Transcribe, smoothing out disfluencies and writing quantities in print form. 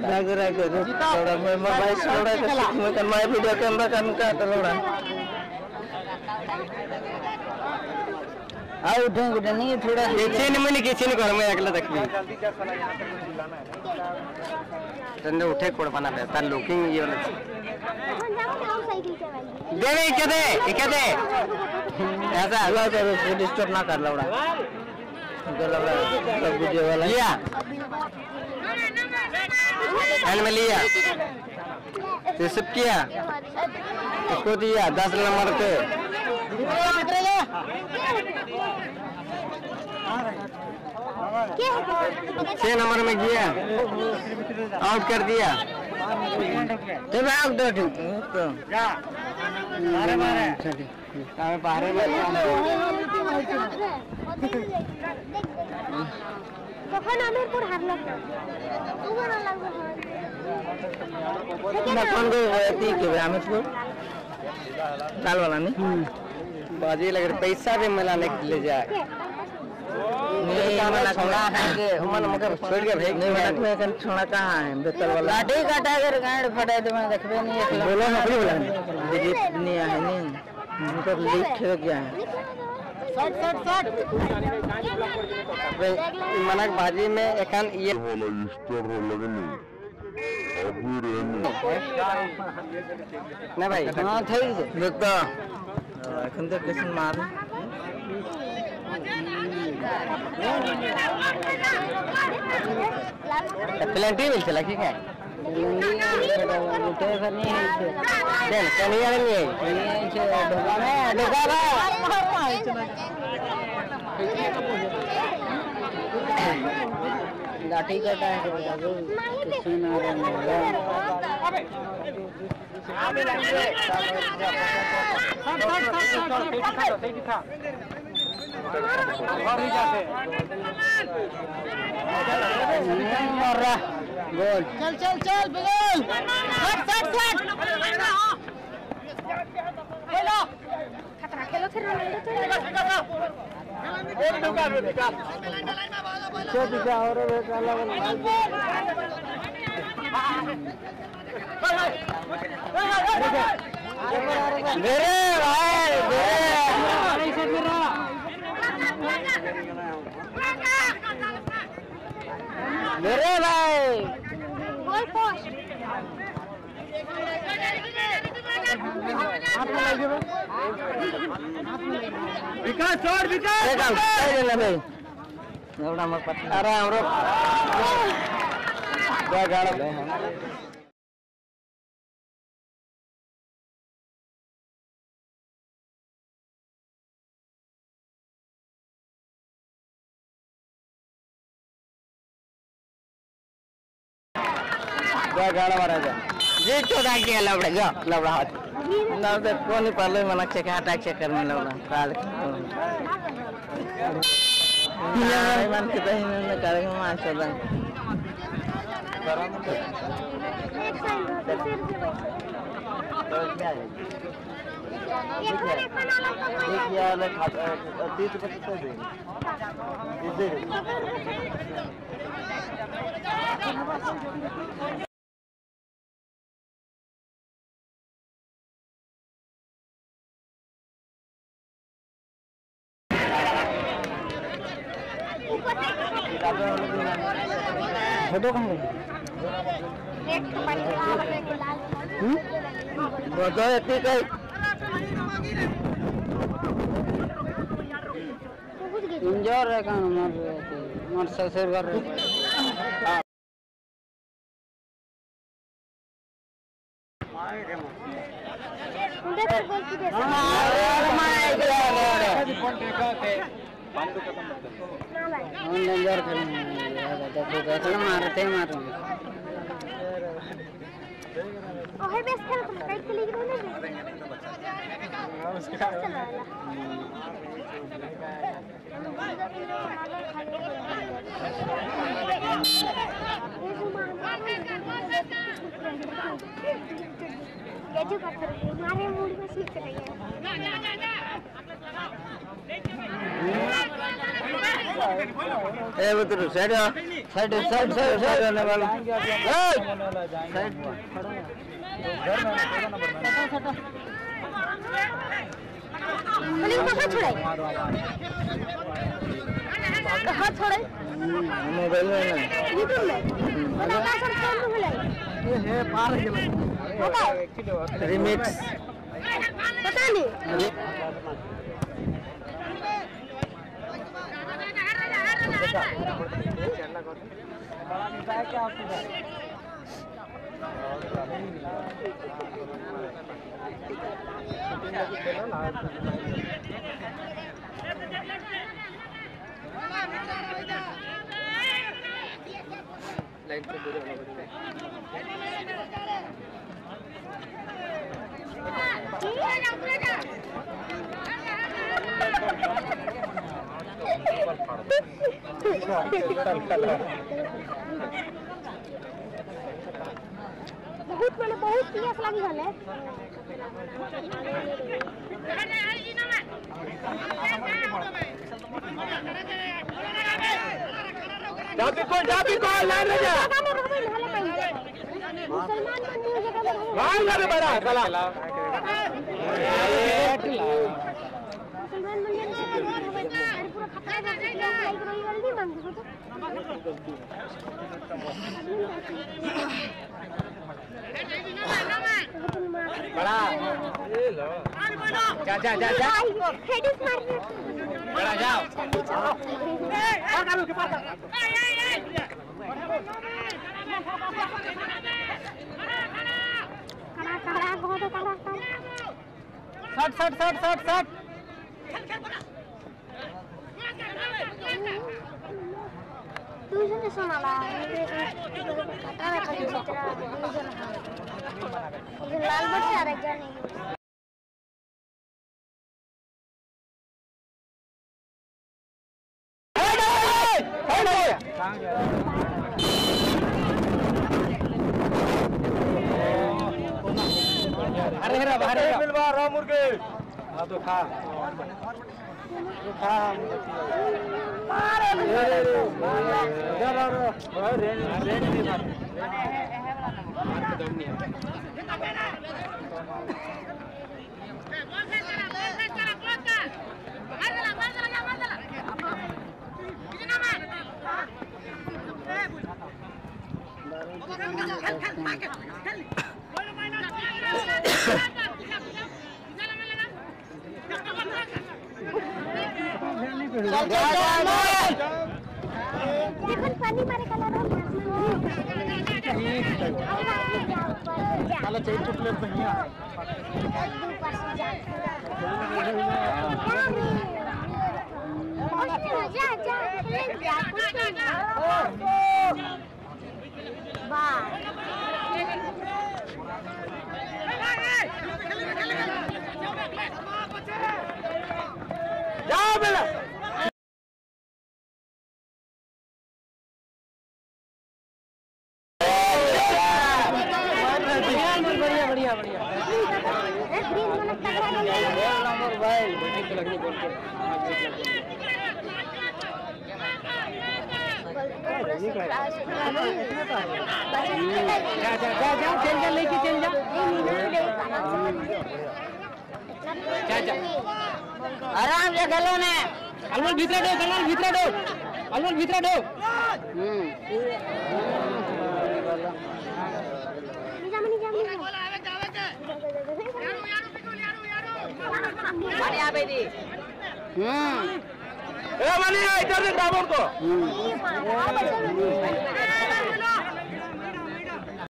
राग राग थोड़ा मैं मोबाइल थोड़ा मैं कर मैं वीडियो कैमरा का थोड़ा आओ उठे नहीं थोड़ा किसी ने घर में अगला देखी तंदे उठे कोड़ बना पे तार लुकिंग ये वाला दे क्या दे ऐसा अल्लाह तो डिस्टर्ब ना कर लौड़ा सब वीडियो वाला लिया हैंड में लिया रिसीव किया उसको दिया 10 नंबर पे 6 नंबर में किया आउट कर दिया तो आउट बाहर তখন আমের পুর হারলো তোমার লাগবে ना कौन को एती के आमिर पुर लाल वाला नहीं बाजी लग रहा पैसा भी मिलाने के लिए जाए नहीं वाला छोड़ा है के मन मगर छोड़ के भेज नहीं वाला में कन छोड़ा कहां है बेतल वाला लाठी काटा अगर गांड फटाए तो मैं देखबे नहीं बोलो ना बोला दीदी नहीं है नहीं उनको लिख के गया है शॉट मनक बाजी में एकान ये वाला स्टोर लगे नहीं ना भाई हां થઈ देखता এখন তো কেসন মার प्लेंटी मिलছিল কি काय उठे फिर नहीं है देन कनी वाले नहीं है डोगा लाठी काटा है किसी ना गोल चल बिगल शॉट खेलो खतरा खेलो फिर रोनाल्डो और मेरे भाई गोल पोस्ट विकास छोड़ विकास भाई एवढा मग अरे हमरो गाड़ा गाड़ा मारा जा जे चोदा के लवड़ा जा लवड़ा हाथ ना दे कोनी पाले मना चेक अटैक चेक करने लवड़ा काल ये मन के तही ने करेंगे मां चोदा देखिए ले 30 रुपए दे फोटो कहाँ गई? बताओ इतनी कहीं इंजोर है कहाँ मर ससुर कर रहे मारते ओहे बेस खेल तुम काइट के लिए ना ये जो करते हैं हमारे मूड में सीख रही है ए वो तो साइड होने वाला साइड कहाँ छोड़े कहाँ छोड़े मोबाइल में ना यूट्यूब में बता कहाँ सर कौन बोले ये है पार रिमिक्स पता नहीं लाइट से पूरे बहुत मैंने बहुत पियास लगी है जाती को लाइन में जा मुसलमान मंदिर जगह में वहां जा रे बड़ा चला मुसलमान मंदिर पूरा खतरा है लाइक रही जल्दी मांग दो बड़ा जा जा जा जा हेड इज मार बड़ा जाओ खड़ा बहुत खड़ा शट तू इसे सुना ला कटा रखा है इधर लाल बट से आ रहा है नहीं अरे बाहर मिलवा रो मुर्गे हां तो खा देखो पानी मारे कलर चलो चल चुटले बढ़िया जाओ बेटा बढ़िया मोबाइल लगनी बोल के जा चल जा लेके चल जा आराम से गलो ने अलमल भीतर दो अलमल भीतर दो आ बेदी ए मानी इधर से डाबर को